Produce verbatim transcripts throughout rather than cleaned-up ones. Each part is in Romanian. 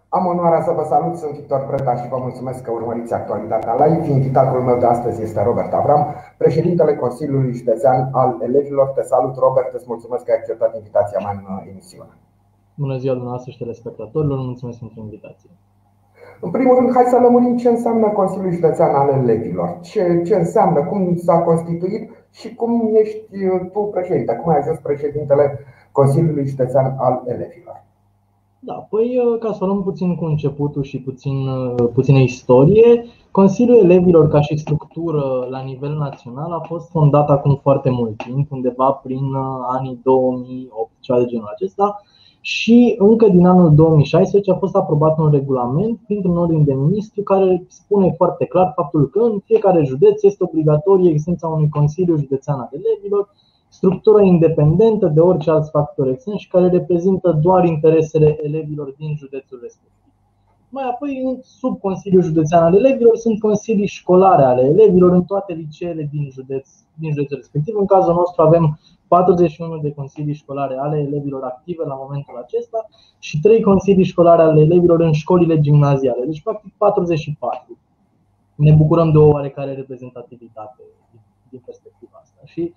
Am onoarea să vă salut, sunt Victor Preda și vă mulțumesc că urmăriți actualitatea live. Invitatul meu de astăzi este Robert Avram, președintele Consiliului Județean al Elevilor. Te salut, Robert, îți mulțumesc că ai acceptat invitația mea în emisiune. Bună ziua dumneavoastră și telespectatorilor, mulțumesc pentru invitație. În primul rând, hai să lămurim ce înseamnă Consiliul Județean al Elevilor. Ce, ce înseamnă, cum s-a constituit și cum ești tu președinte, cum ai ajuns președintele Consiliului Județean al Elevilor. Da, păi ca să luăm puțin cu începutul și puțin, puțină istorie, Consiliul Elevilor ca și structură la nivel național a fost fondat acum foarte mult timp, undeva prin anii două mii opt, ceva de genul acesta. Și încă din anul două mii șaisprezece a fost aprobat un regulament printr-un ordin de ministru care spune foarte clar faptul că în fiecare județ este obligatorie existența unui Consiliu Județean al Elevilor, structură independentă de orice alți factori externi și care reprezintă doar interesele elevilor din județul respectiv. Mai apoi, sub Consiliul Județean al Elevilor sunt consilii școlare ale elevilor în toate liceele din, județ, din județul respectiv. În cazul nostru avem patruzeci și unu de consilii școlare ale elevilor active la momentul acesta și trei consilii școlare ale elevilor în școlile gimnaziale, deci practic patruzeci și patru. Ne bucurăm de o oarecare reprezentativitate din perspectiva asta. Și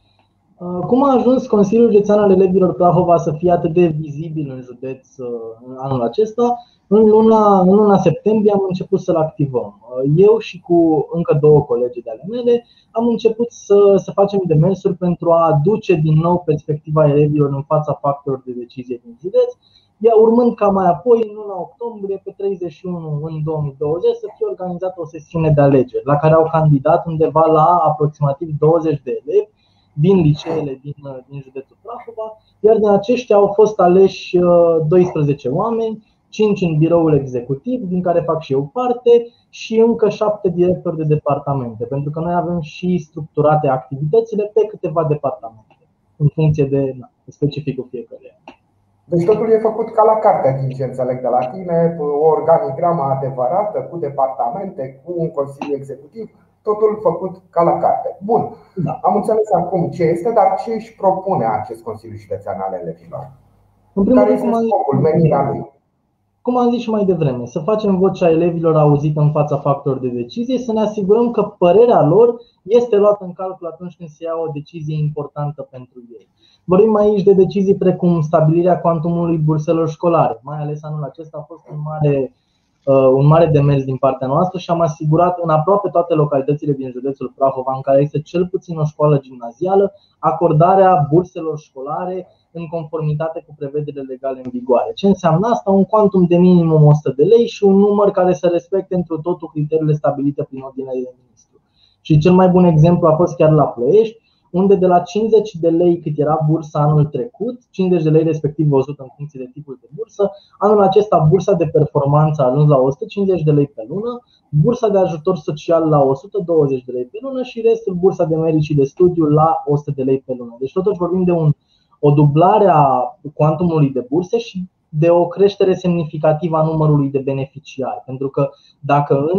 cum a ajuns Consiliul Județean al Elevilor Prahova să fie atât de vizibil în județ în anul acesta? În luna, în luna septembrie am început să-l activăm. Eu și cu încă două colegi de ale mele am început să, să facem demersuri pentru a aduce din nou perspectiva elevilor în fața factorilor de decizie din județ, iar urmând ca mai apoi, în luna octombrie, pe treizeci și unu în două mii douăzeci, să fie organizată o sesiune de alegeri, la care au candidat undeva la aproximativ douăzeci de elevi din liceele din, din județul Prahova, iar din aceștia au fost aleși doisprezece oameni, cinci în biroul executiv, din care fac și eu parte, și încă șapte directori de departamente, pentru că noi avem și structurate activitățile pe câteva departamente, în funcție de na, specificul fiecăruia. Deci totul e făcut ca la carte, din ce înțeleg de la tine, o organigramă adevărată, cu departamente, cu un consiliu executiv, totul făcut ca la carte. Bun, da. Am înțeles acum ce este, dar ce își propune acest Consiliu Județean al Elevilor? În primul Care este scopul, menirea lui? Cum am zis și mai devreme, să facem vocea elevilor auzită în fața factorilor de decizie, să ne asigurăm că părerea lor este luată în calcul atunci când se ia o decizie importantă pentru ei. Vorbim aici de decizii precum stabilirea cuantumului burselor școlare. Mai ales anul acesta a fost un mare, un mare demers din partea noastră și am asigurat în aproape toate localitățile din județul Prahova, în care este cel puțin o școală gimnazială, acordarea burselor școlare în conformitate cu prevederile legale în vigoare. Ce înseamnă asta? Un cuantum de minimum o sută de lei și un număr care să respecte întru totul criteriile stabilite prin ordinea de ministru. Și cel mai bun exemplu a fost chiar la Ploiești, unde de la cincizeci de lei cât era bursa anul trecut, cincizeci de lei respectiv o sută în funcție de tipul de bursă, anul acesta bursa de performanță a ajuns la o sută cincizeci de lei pe lună, bursa de ajutor social la o sută douăzeci de lei pe lună și restul bursa de merit și de studiu la o sută de lei pe lună. Deci totuși vorbim de un o dublare a cuantumului de burse și de o creștere semnificativă a numărului de beneficiari. Pentru că dacă în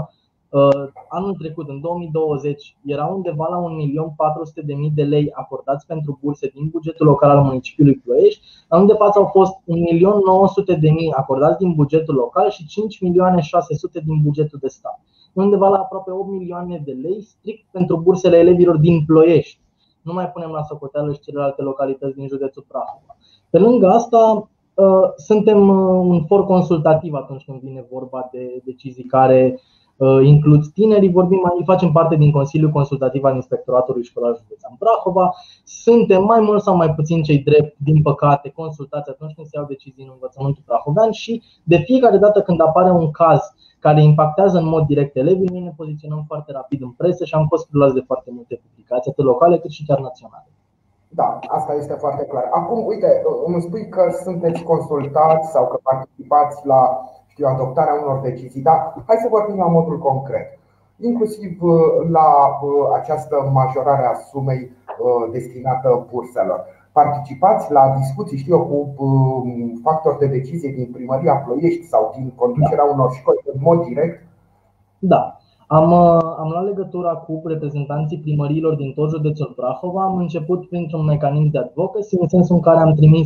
uh, anul trecut, în două mii douăzeci, era undeva la un milion patru sute de mii de lei acordați pentru burse din bugetul local al municipiului Ploiești, la unde față au fost un milion nouă sute de mii acordați din bugetul local și cinci milioane șase sute din bugetul de stat. Undeva la aproape opt milioane de lei strict pentru bursele elevilor din Ploiești. Nu mai punem la socoteală și celelalte localități din județul Prahova. Pe lângă asta, suntem un for consultativ atunci când vine vorba de decizii care includ tinerii. Vorbim, mai facem parte din Consiliul Consultativ al Inspectoratului Școlar Județean Prahova. Suntem mai mult sau mai puțin cei drept, din păcate, consultați atunci când se iau decizii în învățământul prahovean și de fiecare dată când apare un caz care impactează în mod direct elevii, noi ne poziționăm foarte rapid în presă și am fost preluați de foarte multe publicații, atât locale cât și chiar naționale. Da, asta este foarte clar. Acum, uite, îmi spui că sunteți consultați sau că participați la, știu, adoptarea unor decizii, dar hai să vorbim la modul concret. Inclusiv la această majorare a sumei destinată burselor. Participați la discuții, știu eu, cu factori de decizie din Primăria Ploiești sau din conducerea unor școli în mod direct? Da. Am, am luat legătura cu reprezentanții primăriilor din tot județul Prahova. Am început printr-un mecanism de advocacy, în sensul în care am trimis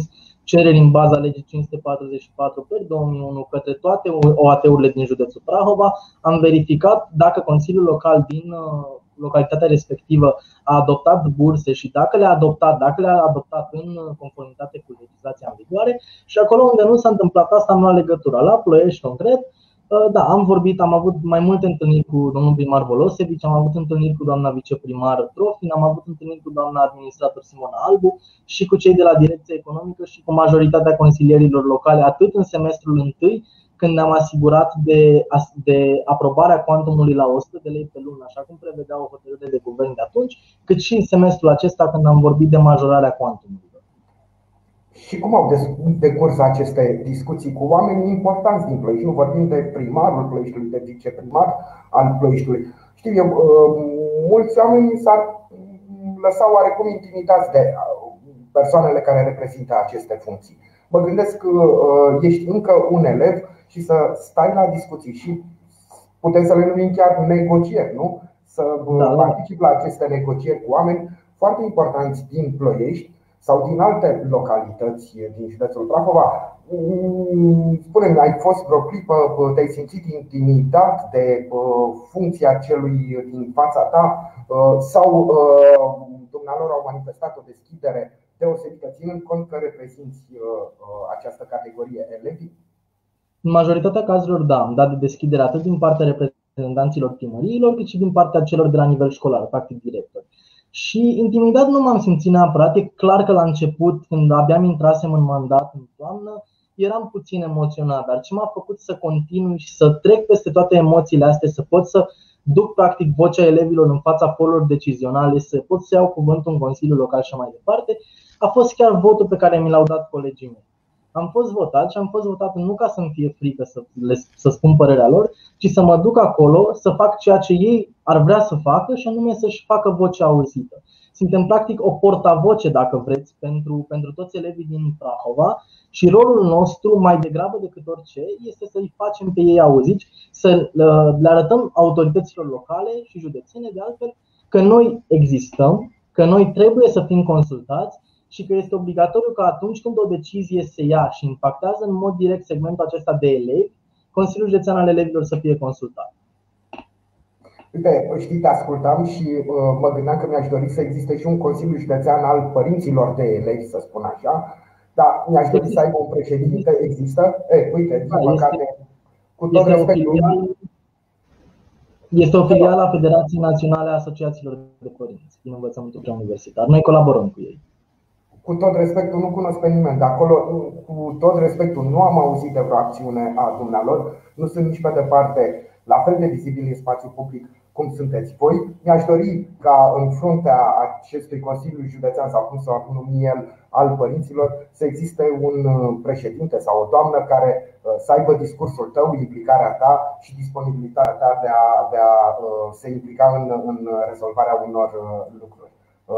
cereri în baza legii cinci sute patruzeci și patru pe două mii unu către toate O A T-urile din județul Prahova. Am verificat dacă Consiliul Local din localitatea respectivă a adoptat burse și dacă le-a adoptat, dacă le-a adoptat în conformitate cu legislația în vigoare. Și acolo unde nu s-a întâmplat asta, am luat legătura. La Ploiești, concret, da, am vorbit, am avut mai multe întâlniri cu domnul primar Volosevici, am avut întâlniri cu doamna viceprimar Trofin, am avut întâlniri cu doamna administrator Simona Albu și cu cei de la Direcția Economică și cu majoritatea consilierilor locale, atât în semestrul întâi, când ne-am asigurat de, de aprobarea cuantumului la o sută de lei pe lună, așa cum prevedea o hotărâre de guvern de atunci, cât și în semestrul acesta, când am vorbit de majorarea cuantumului. Și cum au decurs aceste discuții cu oamenii importanți din Ploiești? Nu vorbim de primarul Ploieștiului, de viceprimar al Ploieștiului. Știu eu, mulți oameni s-ar lăsa oarecum intimidați de persoanele care reprezintă aceste funcții. Mă gândesc că ești încă un elev și să stai la discuții și putem să le numim chiar negocieri, nu? Să participi la aceste negocieri cu oameni foarte importanți din Ploiești sau din alte localități din județul Prahova. Spune-mi, ai fost vreo clipă, te-ai simțit intimidat de funcția celui din fața ta sau dumnealor au manifestat o deschidere deosebită, ținând cont că reprezinți această categorie elevii? În majoritatea cazurilor, da, am dat de deschidere atât din partea reprezentanților primăriilor, cât și din partea celor de la nivel școlar, practic directori. Și intimidat nu m-am simțit neapărat. E clar că la început, când abia intrasem în mandat în toamnă, eram puțin emoționat. Dar ce m-a făcut să continui și să trec peste toate emoțiile astea, să pot să duc practic vocea elevilor în fața forurilor decizionale, să pot să iau cuvântul în Consiliul Local și mai departe, a fost chiar votul pe care mi l-au dat colegii mei. Am fost votat și am fost votat nu ca să-mi fie frică să, le, să spun părerea lor, ci să mă duc acolo să fac ceea ce ei ar vrea să facă, și anume să-și facă vocea auzită. Suntem practic o portavoce, dacă vreți, pentru, pentru toți elevii din Prahova și rolul nostru, mai degrabă decât orice, este să-i facem pe ei auziți, să le arătăm autorităților locale și județene, de altfel, că noi existăm, că noi trebuie să fim consultați și că este obligatoriu că atunci când o decizie se ia și impactează în mod direct segmentul acesta de elevi, Consiliul Județean al Elevilor să fie consultat. Uite, știi, te ascultam și uh, mă gândeam că mi-aș dori să existe și un Consiliu Județean al părinților de elevi, să spun așa. Dar mi-aș dori să aibă un președinte. Există? E, uite, din da, păcate, este, cu tot respectul. Este o filială a Federației Naționale a Asociațiilor de Părinți din învățământul preuniversitar. Noi colaborăm cu ei. Cu tot respectul, nu cunosc pe nimeni de acolo. Cu tot respectul, nu am auzit de vreo acțiune a dumnealor. Nu sunt nici pe departe la fel de vizibili în spațiu public cum sunteți voi. Mi-aș dori ca în fruntea acestui Consiliu Județean, sau cum să-l numi el, al părinților, să existe un președinte sau o doamnă care să aibă discursul tău, implicarea ta și disponibilitatea ta de a, de a se implica în, în rezolvarea unor lucruri.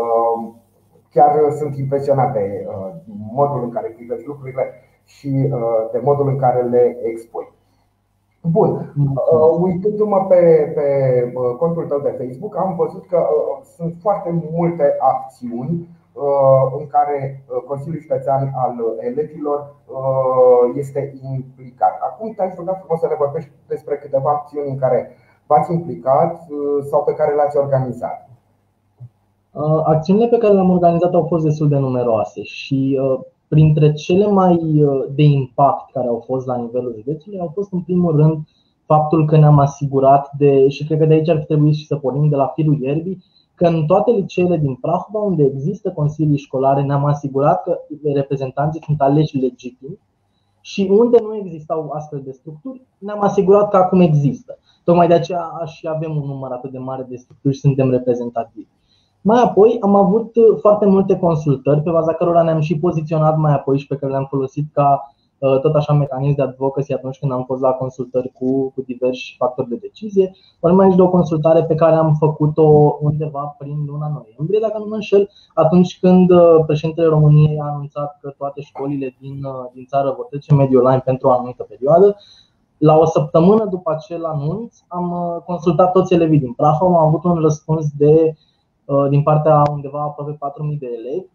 Chiar sunt impresionat de modul în care privești lucrurile și de modul în care le expui. Bun, uitându-mă pe, pe contul tău de Facebook, am văzut că sunt foarte multe acțiuni în care Consiliul Județean al Elevilor este implicat. Acum te-aș ruga frumos să ne vorbești despre câteva acțiuni în care v-ați implicat sau pe care le-ați organizat. Acțiunile pe care le-am organizat au fost destul de numeroase și printre cele mai de impact care au fost la nivelul județului au fost în primul rând faptul că ne-am asigurat de, și cred că de aici ar trebui și să pornim de la firul ierbii, că în toate liceele din Prahova unde există consilii școlare ne-am asigurat că reprezentanții sunt aleși legitim și unde nu existau astfel de structuri ne-am asigurat că acum există. Tocmai de aceea și avem un număr atât de mare de structuri și suntem reprezentativi. Mai apoi am avut foarte multe consultări pe baza cărora ne-am și poziționat mai apoi și pe care le-am folosit ca tot așa mecanism de advocacy atunci când am fost la consultări cu, cu diversi factori de decizie. Vorbim aici de o consultare pe care am făcut-o undeva prin luna noiembrie, dacă nu mă înșel, atunci când președintele României a anunțat că toate școlile din, din țară vor trece mediul online pentru o anumită perioadă. La o săptămână după acel anunț am consultat toți elevii din Prahova, am avut un răspuns de din partea undeva aproape patru mii de elevi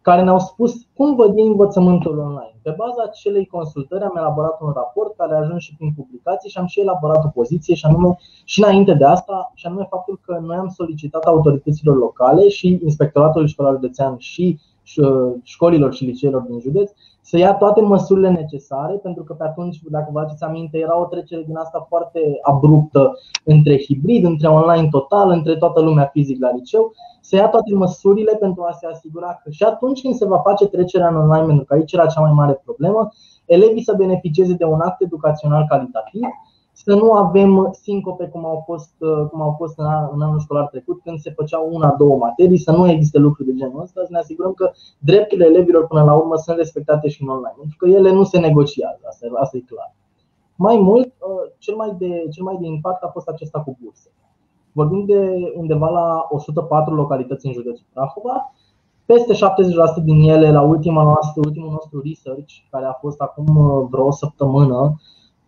care ne-au spus cum văd ei învățământul online. Pe baza acelei consultări am elaborat un raport care a ajuns și prin publicații și am și elaborat o poziție, și anume, și înainte de asta, și anume faptul că noi am solicitat autorităților locale și Inspectoratului Școlar Județean și școlilor și liceelor din județ să ia toate măsurile necesare, pentru că pe atunci, dacă vă aduceți aminte, era o trecere din asta foarte abruptă între hibrid, între online total, între toată lumea fizic la liceu, să ia toate măsurile pentru a se asigura că și atunci când se va face trecerea în online, pentru că aici era cea mai mare problemă, elevii să beneficieze de un act educațional calitativ, să nu avem sincope cum au fost, cum au fost în anul școlar trecut, când se făceau una, două materii, să nu existe lucruri de genul ăsta, să ne asigurăm că drepturile elevilor până la urmă sunt respectate și în online, pentru că ele nu se negociază, asta, asta e clar. Mai mult, cel mai, de, cel mai de impact a fost acesta cu burse. Vorbim de undeva la o sută patru localități în județul Prahova, peste șaptezeci la sută din ele, la ultima noastră, ultimul nostru research, care a fost acum vreo o săptămână,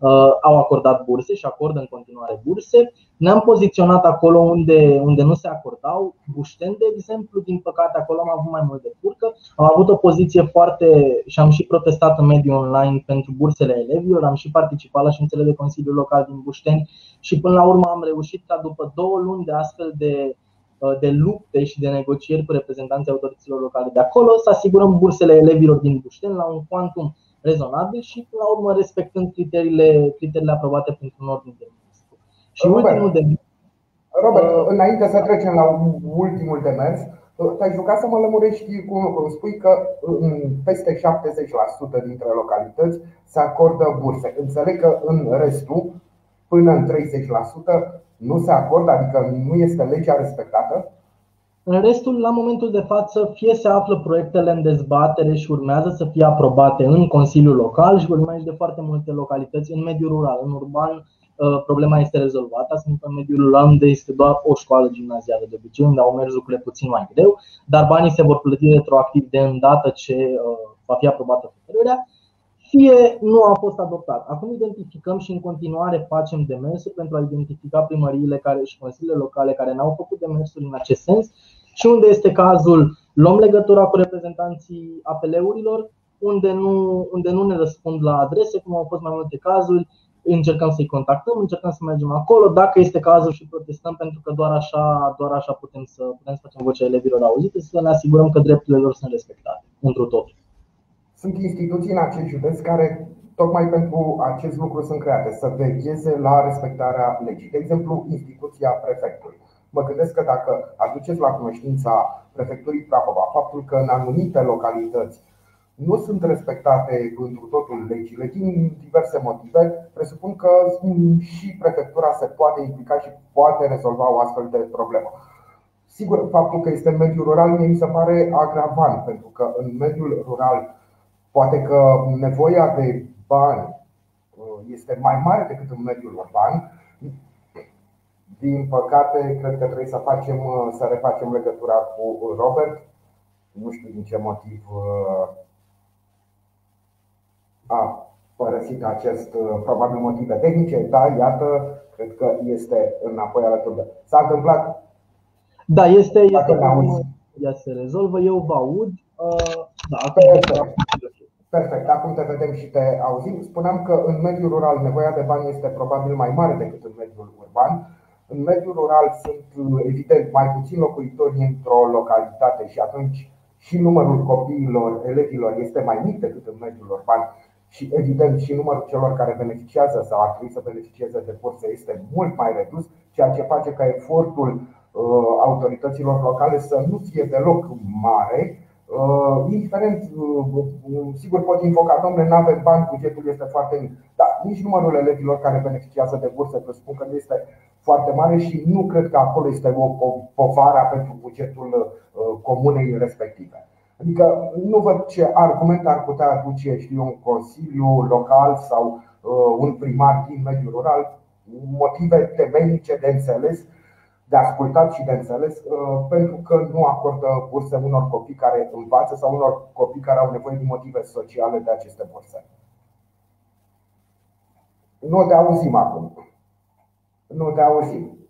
au acordat burse și acordă în continuare burse. Ne-am poziționat acolo unde, unde nu se acordau. Bușteni, de exemplu, din păcate acolo am avut mai mult de furcă. Am avut o poziție foarte și am și protestat în mediul online pentru bursele elevilor. Am și participat la ședințele de Consiliul Local din Bușteni și până la urmă am reușit ca după două luni de astfel de, de lupte și de negocieri cu reprezentanții autorităților locale de acolo să asigurăm bursele elevilor din Bușteni la un quantum rezonabil și până la urmă respectând criteriile, criteriile aprobate pentru un ordin de ministru. Și Robert, ultimul de Robert, uh, înainte să trecem la ultimul demers, te-ai jucat să mă lămurești cum, cum spui că în peste șaptezeci la sută dintre localități se acordă burse. Înțeleg că în restul, până în treizeci la sută, nu se acordă, adică nu este legea respectată? În restul, la momentul de față, fie se află proiectele în dezbatere și urmează să fie aprobate în Consiliul Local și vorbim aici de foarte multe localități în mediul rural. În urban problema este rezolvată, sunt în mediul rural unde este doar o școală gimnazială de obicei, unde au mers lucrurile puțin mai greu, dar banii se vor plăti retroactiv de îndată ce va fi aprobată hotărârea, fie nu a fost adoptat. Acum identificăm și în continuare facem demersuri pentru a identifica primăriile care și consiliile locale care n-au făcut demersuri în acest sens. Și unde este cazul, luăm legătura cu reprezentanții A P L-urilor, unde nu, unde nu ne răspund la adrese, cum au fost mai multe cazuri, încercăm să-i contactăm, încercăm să mergem acolo, dacă este cazul și protestăm, pentru că doar așa, doar așa putem, să, putem să facem vocea elevilor auzite, să ne asigurăm că drepturile lor sunt respectate, întru totul. Sunt instituții în acest județ care tocmai pentru acest lucru sunt create, să vegheze la respectarea legii. De exemplu, instituția prefectului. Mă gândesc că dacă aduceți la cunoștința prefecturii Prahova faptul că în anumite localități nu sunt respectate întru totul legile din diverse motive, presupun că și prefectura se poate implica și poate rezolva o astfel de problemă. Sigur, faptul că este în mediul rural mie mi se pare agravant, pentru că în mediul rural poate că nevoia de bani este mai mare decât în mediul urban. Din păcate, cred că trebuie să facem, să refacem legătura cu Robert. Nu știu din ce motiv a părăsit acest, probabil motive tehnice, dar iată, cred că este înapoi alături de. S-a întâmplat? Da, este, este ea se rezolvă, eu vă aud. Da, perfect. Perfect, acum te vedem și te auzim. Spuneam că în mediul rural nevoia de bani este probabil mai mare decât în mediul urban. În mediul rural sunt evident mai puțini locuitori într-o localitate și atunci și numărul copiilor, elevilor este mai mic decât în mediul urban. Și evident și numărul celor care beneficiază sau ar trebui să beneficieze de burse este mult mai redus, ceea ce face ca efortul uh, autorităților locale să nu fie deloc mare. Uh, indiferent, uh, sigur pot invoca, domnule, nu avem bani, bugetul este foarte mic. Dar nici numărul elevilor care beneficiază de burse presupun că nu este foarte mare și nu cred că acolo este o povară pentru bugetul uh, comunei respective. Adică nu văd ce argument ar putea aduce, știu, un consiliu local sau uh, un primar din mediul rural, motive temeinice de înțeles, de ascultat și de înțeles, uh, pentru că nu acordă burse unor copii care învață sau unor copii care au nevoie din motive sociale de aceste burse. Nu te auzim acum. Nu te auzim.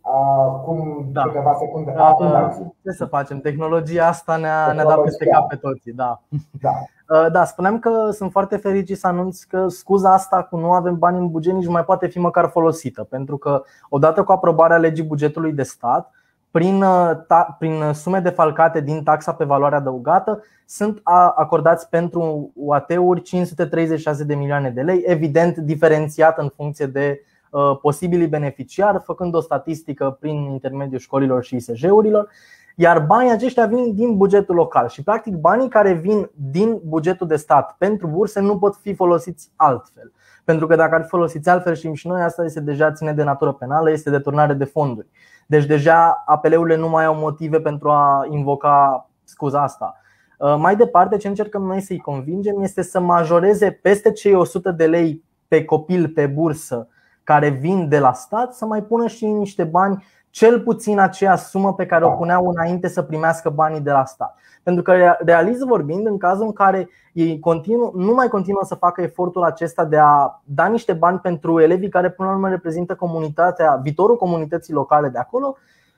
Acum Da. câteva secunde. Da, Acum, da, ce să facem? Tehnologia asta ne-a, ne-a dat peste cap pe toții. Da. Da. Da, spuneam că sunt foarte fericit să anunț că scuza asta cu nu avem bani în buget nici nu mai poate fi măcar folosită. Pentru că odată cu aprobarea legii bugetului de stat, prin, ta, prin sume defalcate din taxa pe valoare adăugată, sunt acordați pentru U A T-uri cinci sute treizeci și șase de milioane de lei, evident diferențiat în funcție de uh, posibilii beneficiari, făcând o statistică prin intermediul școlilor și I S J-urilor. Iar banii aceștia vin din bugetul local și practic banii care vin din bugetul de stat pentru burse nu pot fi folosiți altfel. Pentru că dacă ar fi folosiți altfel, știm și noi, asta este deja ține de natură penală, este deturnare de fonduri. Deci deja A P L-urile nu mai au motive pentru a invoca scuza asta. Mai departe, ce încercăm noi să-i convingem este să majoreze peste cei o sută de lei pe copil pe bursă care vin de la stat, să mai pună și niște bani, cel puțin aceea sumă pe care o puneau înainte să primească banii de la stat. Pentru că, realist vorbind, în cazul în care ei continu, nu mai continuă să facă efortul acesta de a da niște bani pentru elevii care până la urmă reprezintă comunitatea, viitorul comunității locale de acolo,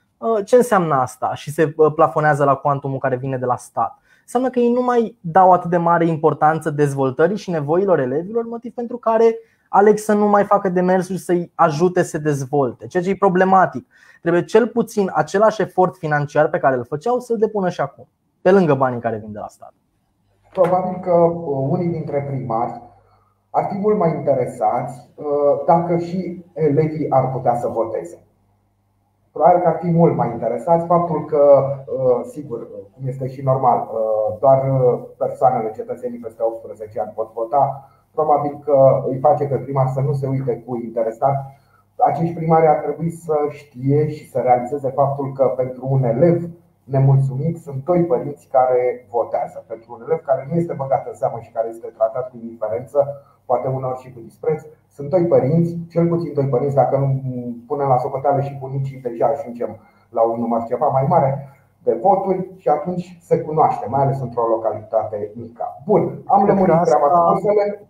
ce înseamnă asta? Și se plafonează la cuantumul care vine de la stat. Înseamnă că ei nu mai dau atât de mare importanță dezvoltării și nevoilor elevilor, motiv pentru care aleg să nu mai facă demersuri să-i ajute să se dezvolte, ceea ce e problematic. Trebuie cel puțin același efort financiar pe care îl făceau să-l depună și acum, pe lângă banii care vin de la stat. Probabil că unii dintre primari ar fi mult mai interesați dacă și elevii ar putea să voteze. Probabil că ar fi mult mai interesați. Faptul că, sigur, cum este și normal, doar persoanele, cetățenii peste optsprezece ani pot vota, probabil că îi face pe primar să nu se uite cu interes. Dar acești primari ar trebui să știe și să realizeze faptul că pentru un elev nemulțumit sunt doi părinți care votează. Pentru un elev care nu este băgat în seamă și care este tratat cu indiferență, poate uneori și cu dispreț, sunt doi părinți, cel puțin doi părinți. Dacă nu punem la socoteală și bunicii, deja ajungem la un număr ceva mai mare de voturi și atunci se cunoaște, mai ales într-o localitate mică. Bun, am lămurit treaba cu bursele.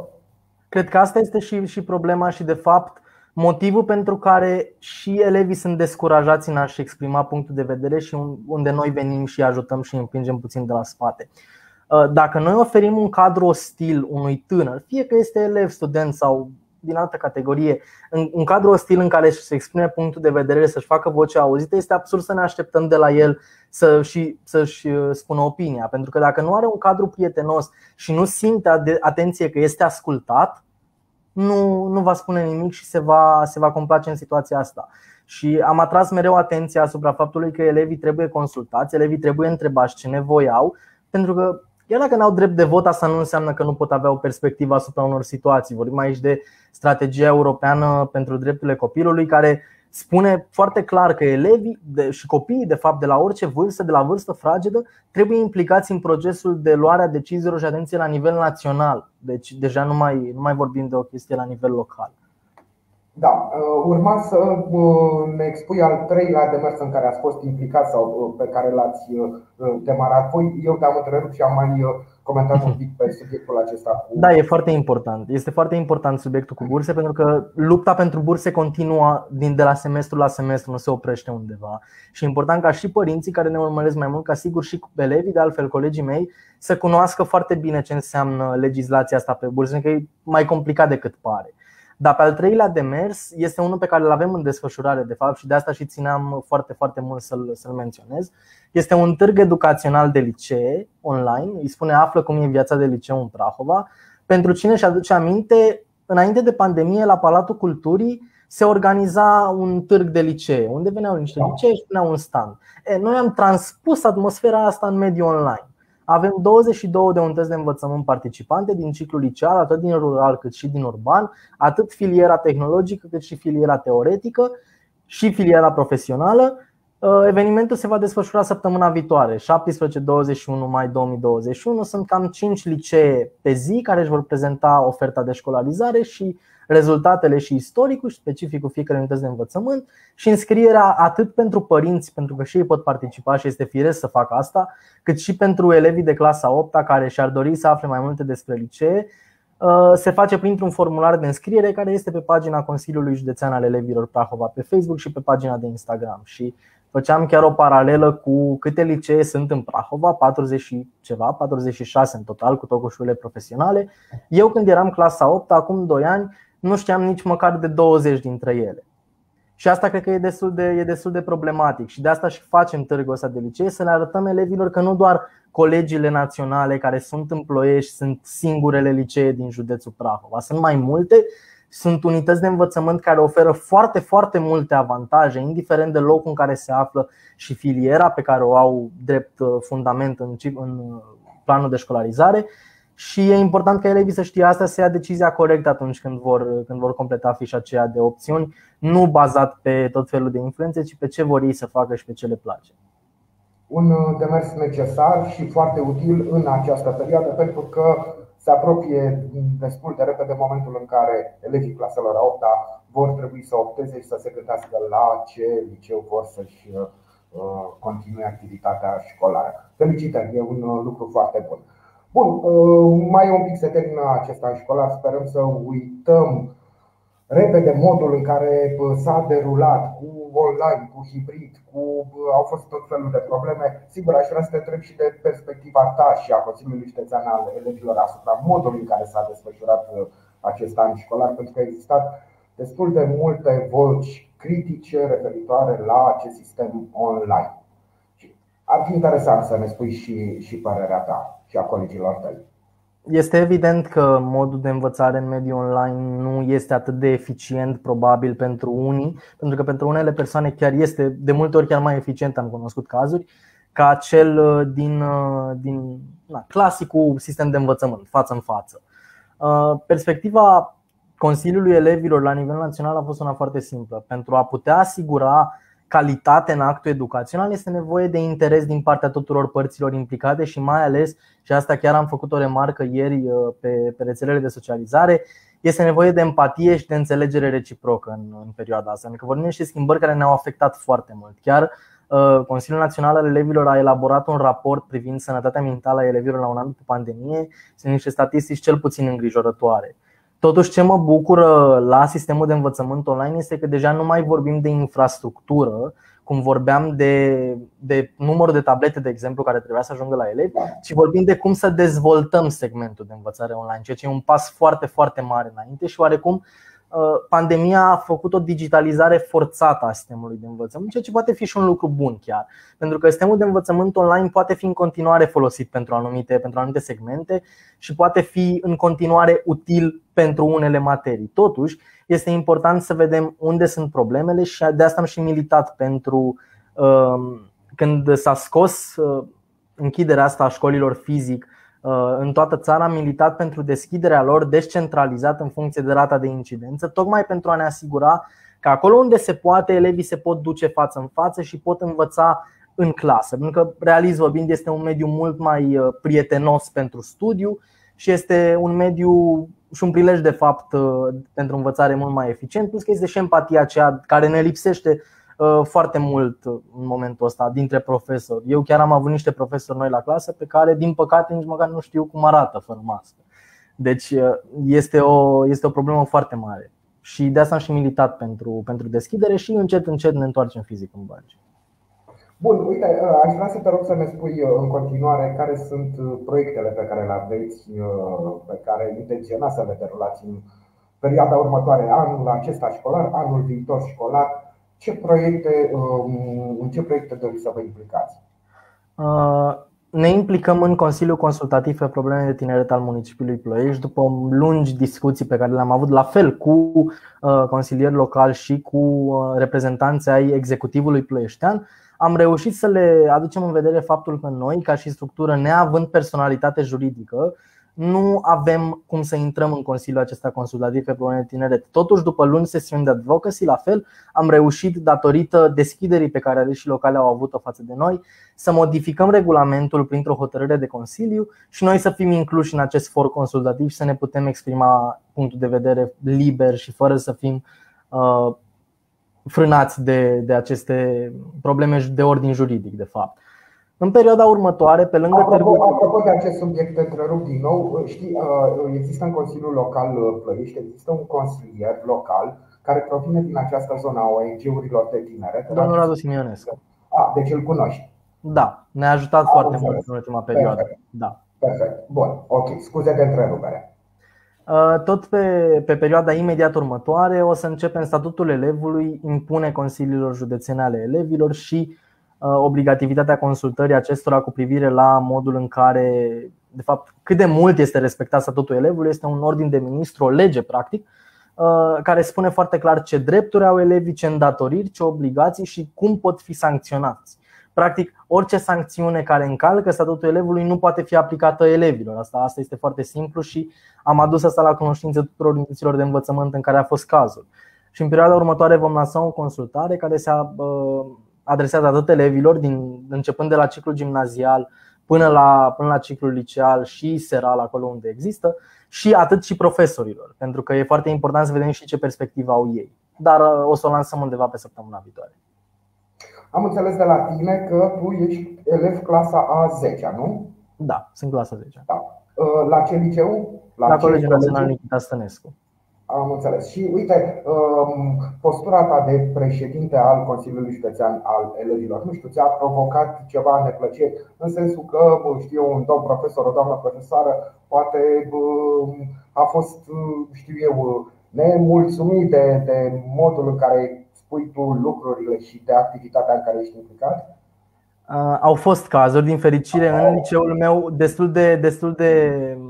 Cred că asta este și, și problema și de fapt motivul pentru care și elevii sunt descurajați în a-și exprima punctul de vedere și unde noi venim și ajutăm și îi împingem puțin de la spate. Dacă noi oferim un cadru ostil unui tânăr, fie că este elev, student sau din altă categorie, un cadru ostil în care să exprime punctul de vedere, să-și facă vocea auzită, este absurd să ne așteptăm de la el să și, să-și spună opinia. Pentru că dacă nu are un cadru prietenos și nu simte atenție că este ascultat, Nu, nu va spune nimic și se va, se va complace în situația asta. Și am atras mereu atenția asupra faptului că elevii trebuie consultați, elevii trebuie întrebați ce nevoie au, pentru că chiar dacă n-au drept de vot, asta nu înseamnă că nu pot avea o perspectivă asupra unor situații. Vorbim aici de strategia europeană pentru drepturile copilului, care spune foarte clar că elevii și copiii, de fapt, de la orice vârstă, de la vârstă fragedă, trebuie implicați în procesul de luare a deciziilor și atenție la nivel național. Deci deja nu mai, nu mai vorbim de o chestie la nivel local. Da, urma să ne expui al treilea demers în care ați fost implicat sau pe care l-ați demarat voi. Eu te-am întrerupt și am mai comentat un pic pe subiectul acesta cu... Da, e foarte important. Este foarte important subiectul cu burse, pentru că lupta pentru burse continuă din de la semestru la semestru, nu se oprește undeva. Și e important ca și părinții care ne urmăresc mai mult, ca sigur și elevii, de altfel colegii mei, să cunoască foarte bine ce înseamnă legislația asta pe burse, că e mai complicat decât pare. Dar pe al treilea demers este unul pe care îl avem în desfășurare, de fapt, și de asta și țineam foarte, foarte mult să-l, să-l menționez. Este un târg educațional de licee online, îi spune Află cum e viața de liceu în Prahova. Pentru cine își aduce aminte, înainte de pandemie, la Palatul Culturii se organiza un târg de licee, unde veneau niște licee și puneau un stand. E, noi am transpus atmosfera asta în mediul online. Avem douăzeci și două de unități de învățământ participante din ciclul liceal, atât din rural cât și din urban, atât filiera tehnologică cât și filiera teoretică și filiera profesională. Evenimentul se va desfășura săptămâna viitoare, șaptesprezece douăzeci și unu mai două mii douăzeci și unu. Sunt cam cinci licee pe zi care își vor prezenta oferta de școlarizare și rezultatele și istoricul și specificul fiecare unități de învățământ. Și înscrierea atât pentru părinți, pentru că și ei pot participa și este firesc să facă asta, cât și pentru elevii de clasa a opta care și-ar dori să afle mai multe despre licee. se face printr-un formular de înscriere care este pe pagina Consiliului Județean al Elevilor Prahova pe Facebook și pe pagina de Instagram. Și făceam chiar o paralelă cu câte licee sunt în Prahova, patruzeci și ceva, patruzeci și șase în total, cu tot cu școlile profesionale. Eu când eram clasa opt, acum doi ani, nu știam nici măcar de douăzeci dintre ele. Și asta cred că e destul de, e destul de problematic. Și de asta și facem târgul ăsta de licee, să le arătăm elevilor că nu doar colegiile naționale care sunt în Ploiești sunt singurele licee din județul Prahova. Sunt mai multe, sunt unități de învățământ care oferă foarte, foarte multe avantaje, indiferent de locul în care se află și filiera pe care o au drept fundament în, în planul de școlarizare. Și e important ca elevii să știe asta, să ia decizia corectă atunci când vor, când vor completa fișa aceea de opțiuni, nu bazat pe tot felul de influențe, ci pe ce vor ei să facă și pe ce le place. Un demers necesar și foarte util în această perioadă, pentru că se apropie destul de repede momentul în care elevii claselor a opta vor trebui să opteze și să se gândească la ce liceu vor să-și continue activitatea școlară. Felicitări, e un lucru foarte bun. Bun, mai un pic se termină acest an școlar, sperăm să uităm repede modul în care s-a derulat, cu online, cu hibrid, cu, au fost tot felul de probleme. Sigur, aș vrea să te întreb și de perspectiva ta și a Consiliului Județean al Elevilor asupra modului în care s-a desfășurat acest an școlar, pentru că a existat destul de multe voci critice referitoare la acest sistem online. Ar fi interesant să ne spui și, și părerea ta și a colegilor tăi. Este evident că modul de învățare în mediul online nu este atât de eficient probabil pentru unii, pentru că pentru unele persoane chiar este de multe ori chiar mai eficient, am cunoscut cazuri, ca cel din, din na, clasicul sistem de învățământ, față în față. Perspectiva Consiliului Elevilor la nivel național a fost una foarte simplă. Pentru a putea asigura calitate în actul educațional este nevoie de interes din partea tuturor părților implicate și mai ales, și asta chiar am făcut o remarcă ieri pe, pe rețelele de socializare, este nevoie de empatie și de înțelegere reciprocă în, în perioada asta. Pentru că vorbim niște schimbări care ne-au afectat foarte mult. Chiar uh, Consiliul Național al Elevilor a elaborat un raport privind sănătatea mentală a elevilor la un an după pandemie. Sunt niște statistici cel puțin îngrijorătoare. Totuși, ce mă bucură la sistemul de învățământ online este că deja nu mai vorbim de infrastructură, cum vorbeam de, de numărul de tablete, de exemplu, care trebuia să ajungă la elevi, ci vorbim de cum să dezvoltăm segmentul de învățare online, ceea ce e un pas foarte, foarte mare înainte și oarecum pandemia a făcut o digitalizare forțată a sistemului de învățământ, ceea ce poate fi și un lucru bun chiar. Pentru că sistemul de învățământ online poate fi în continuare folosit pentru anumite, pentru anumite segmente și poate fi în continuare util pentru unele materii. Totuși, este important să vedem unde sunt problemele și de asta am și militat pentru când s-a scos închiderea asta a școlilor fizic în toată țara, am militat pentru deschiderea lor descentralizată în funcție de rata de incidență, tocmai pentru a ne asigura că acolo unde se poate, elevii se pot duce față în față și pot învăța în clasă. Pentru că, realist vorbind, este un mediu mult mai prietenos pentru studiu și este un mediu și un prilej de fapt pentru învățare mult mai eficient, plus că este și empatia aceea care ne lipsește foarte mult în momentul ăsta dintre profesori. Eu chiar am avut niște profesori noi la clasă pe care, din păcate, nici măcar nu știu cum arată fără mască. Deci este o, este o problemă foarte mare. Și de asta am și militat pentru, pentru deschidere și încet, încet ne întoarcem fizic în bănci. Bun, uite, aș vrea să te rog să ne spui în continuare care sunt proiectele pe care le aveți, pe care intenționați să le derulați în perioada următoare, anul acesta școlar, anul viitor școlar. Ce proiecte, în ce proiecte doriți să vă implicați? Ne implicăm în Consiliul Consultativ pe Probleme de Tineret al Municipiului Ploiești. După lungi discuții pe care le-am avut la fel cu consilieri locali și cu reprezentanții ai executivului ploieștean, am reușit să le aducem în vedere faptul că noi, ca și structură neavând personalitate juridică, nu avem cum să intrăm în Consiliul acesta consultativ pe probleme de tineret. Totuși, după luni sesiuni de advocacy, la fel, am reușit, datorită deschiderii pe care aleșii locale au avut-o față de noi, să modificăm regulamentul printr-o hotărâre de Consiliu și noi să fim incluși în acest for consultativ și să ne putem exprima punctul de vedere liber și fără să fim uh, frânați de, de aceste probleme de ordin juridic, de fapt. În perioada următoare, pe lângă Apropo, Târgu apropo de acest subiect, te întrerup din nou. Știi, există în Consiliul Local Ploiești, există un consilier local care provine din această zonă a O N G-urilor de tineret. Domnul Radu Simionescu. A, deci îl cunoști. Da, ne-a ajutat Am foarte înțeles. mult în ultima perioadă. Perfect. Da. Perfect. Bun, ok, scuze de întrerupere. Tot pe, pe perioada imediat următoare o să începem statutul elevului, impune consiliilor județene ale elevilor și uh, obligativitatea consultării acestora cu privire la modul în care, de fapt, cât de mult este respectat statutul elevului. Este un ordin de ministru, o lege practic, uh, care spune foarte clar ce drepturi au elevii, ce îndatoriri, ce obligații și cum pot fi sancționați. Practic, orice sancțiune care încalcă statutul elevului nu poate fi aplicată elevilor. Asta, asta este foarte simplu și am adus asta la cunoștință tuturor unităților de învățământ în care a fost cazul. Și în perioada următoare vom lansa o consultare care se adresează atât elevilor, din, începând de la ciclul gimnazial până la, până la ciclul liceal și seral, acolo unde există, și atât și profesorilor, pentru că e foarte important să vedem și ce perspectivă au ei. Dar o să o lansăm undeva pe săptămâna viitoare. Am înțeles de la tine că tu ești elev clasa a zecea, nu? Da, sunt clasa zecea. Da. La ce liceu? La, la Colegiul Național Nikita Stănescu. Am înțeles. Și uite, postura ta de președinte al Consiliului Județean al Elevilor, nu știu, ți-a provocat ceva neplăcere, în sensul că, știu, un domn profesor, o doamnă profesoară poate a fost, știu eu, nemulțumit de, de modul în care spui tu lucrurile și de activitatea în care ești implicat? Uh, au fost cazuri, din fericire, în liceul meu destul de, destul de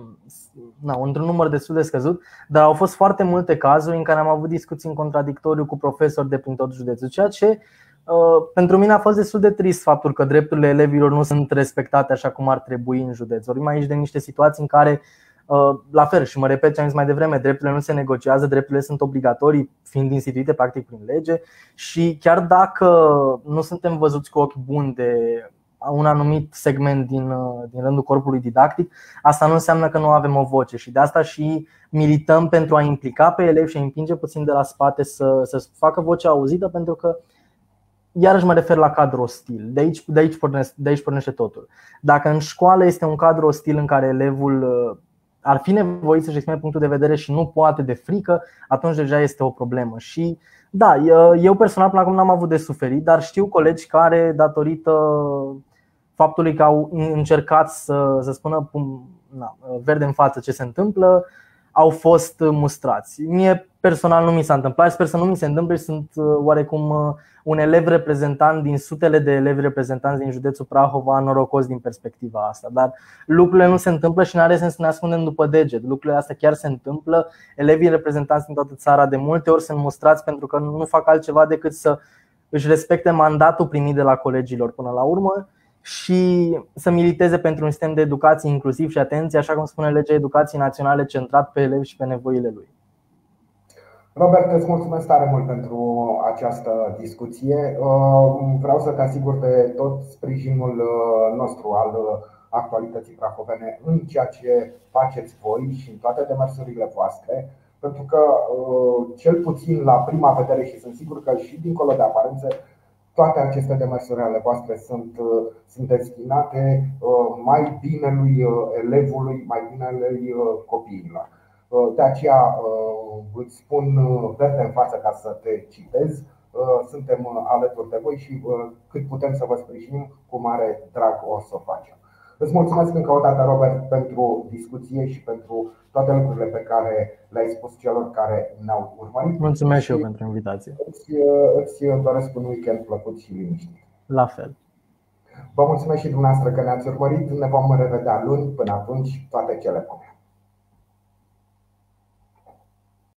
na, într-un număr destul de scăzut, dar au fost foarte multe cazuri în care am avut discuții în contradictoriu cu profesori de prin tot județul, ceea ce uh, pentru mine a fost destul de trist faptul că drepturile elevilor nu sunt respectate așa cum ar trebui în județ. Vorbim aici de niște situații în care, la fel, și mă repet ce am zis mai devreme, drepturile nu se negociază, drepturile sunt obligatorii, fiind instituite practic prin lege. Și chiar dacă nu suntem văzuți cu ochi buni de un anumit segment din, din rândul corpului didactic, asta nu înseamnă că nu avem o voce. Și de asta și milităm pentru a implica pe elevi și a împinge puțin de la spate să, să facă vocea auzită, pentru că, iarăși mă refer la cadru ostil. De aici, de, aici pornește, de aici pornește totul. Dacă în școală este un cadru ostil în care elevul ar fi nevoit să-și exprime punctul de vedere și nu poate de frică, atunci deja este o problemă. Și da, eu personal până acum n-am avut de suferit, dar știu colegi care, datorită faptului că au încercat să, să spună na, verde în față ce se întâmplă, au fost mustrați. Mie personal nu mi s-a întâmplat, sper să nu mi se întâmple. Sunt oarecum un elev reprezentant din sutele de elevi reprezentanți din județul Prahova, norocos din perspectiva asta. Dar lucrurile nu se întâmplă și nu are sens să ne ascundem după deget. Lucrurile astea chiar se întâmplă. Elevii reprezentanți din toată țara de multe ori sunt mustrați pentru că nu fac altceva decât să își respecte mandatul primit de la colegilor până la urmă și să militeze pentru un sistem de educație inclusiv și, atenție, așa cum spune legea Educației Naționale, centrat pe elevi și pe nevoile lui. Robert, îți mulțumesc tare mult pentru această discuție. Vreau să te asigur de tot sprijinul nostru al actualității prahovene în ceea ce faceți voi și în toate demersurile voastre, pentru că, cel puțin la prima vedere, și sunt sigur că și dincolo de aparențe, toate aceste demersuri ale voastre sunt, sunt destinate mai binelui elevului, mai binelui copiilor. De aceea îți spun verde în față ca să te citez. Suntem alături de voi și cât putem să vă sprijinim, cu mare drag o să o facem. Îți mulțumesc încă o dată, Robert, pentru discuție și pentru toate lucrurile pe care le-ai spus celor care ne-au urmărit. Mulțumesc și eu pentru invitație. Îți, îți doresc un weekend plăcut și liniștit. La fel. Vă mulțumesc și dumneavoastră că ne-ați urmărit. Ne vom revedea luni. Până atunci, toate cele bune.